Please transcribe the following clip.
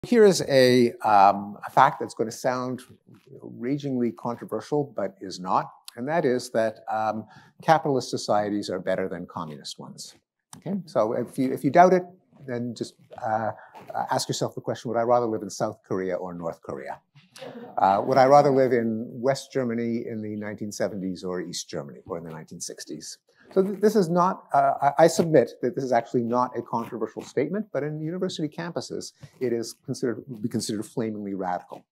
Here is a fact that's going to sound ragingly controversial, but is not, and that is that capitalist societies are better than communist ones. Okay, so if you doubt it, then just ask yourself the question: would I rather live in South Korea or North Korea? Would I rather live in West Germany in the 1970s or East Germany or in the 1960s? So this is not, I submit that this is actually not a controversial statement, but in university campuses, it is considered flamingly radical.